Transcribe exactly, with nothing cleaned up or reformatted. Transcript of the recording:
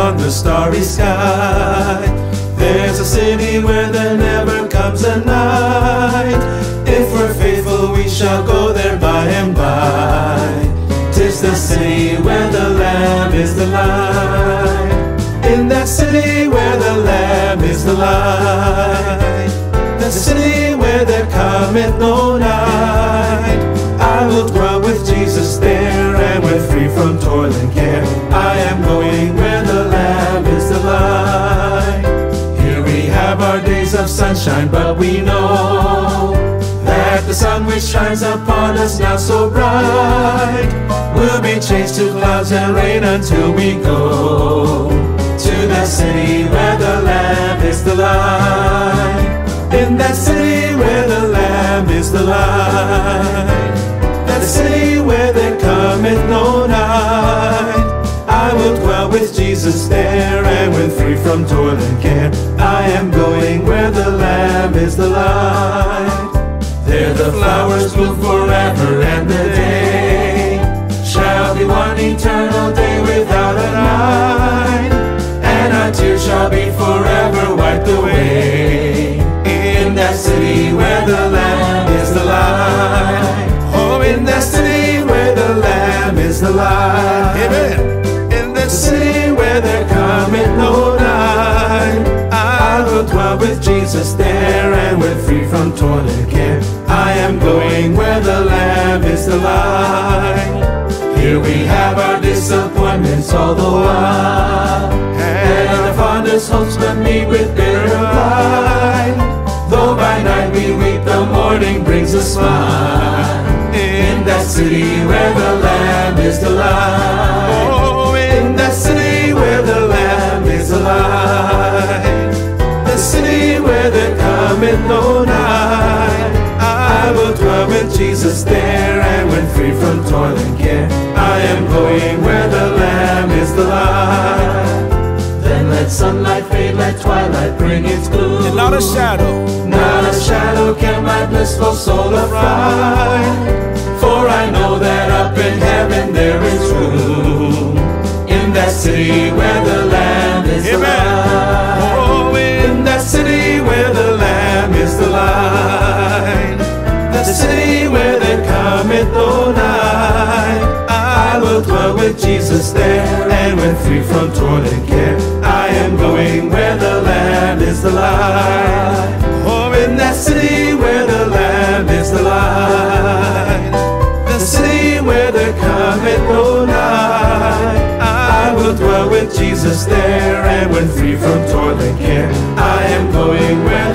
on the starry sky. There's a city where there never comes a night. If we're faithful, we shall go there by and by. 'Tis the city where the Lamb is the light. In that city where the Lamb is the light, the city where there cometh no night, I will dwell with Jesus there, and when free from toil and care, I am going where the Lamb is the light. Here we have our days of sunshine, but we know that the sun which shines upon us now so bright will be changed to clouds and rain until we go to the city where the Lamb is the light. In that city where the Lamb is the light, that city where there cometh no night, I will dwell with Jesus there, and when free from toil and care, I am going where the Lamb is the light. There the flowers bloom forever, and the day shall be one eternal day without a night, and our tears shall be forever wiped away. In that city where the Lamb is the light. Oh, in that city where the Lamb is the light. Amen. In that city where there cometh no night, I will dwell with Jesus there, and when free from toil and care, I am going where the Lamb is the light. Here we have our disappointments all the while, and our fondest hopes but meet with bitter blight. Though by night we weep, the morning brings a smile. In that city where the Lamb is the light. Oh, in that city where the Lamb is the light, the city where there cometh no night, I will dwell with Jesus there, and when free from toil and care, I am going where the Lamb is the light. Then let sunlight fade, let twilight bring its gloom, And not a shadow, not a shadow can my blissful soul affright. For I know that up in heaven there is room, in that city where the Lamb is the light. Oh, in that city where the Lamb is the light, the city where there cometh no night, I will dwell with Jesus there, and when free from toil and care, I am going where the Lamb is the light. Oh, in that city where the Lamb is the light, the city where there cometh no night, I will dwell with Jesus there, and when free from toil and care, I am going where